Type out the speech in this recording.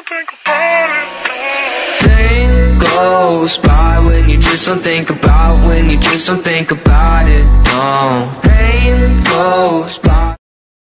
think about it. Pain goes by when you just don't think about, when you just don't think about it. No, pain goes by.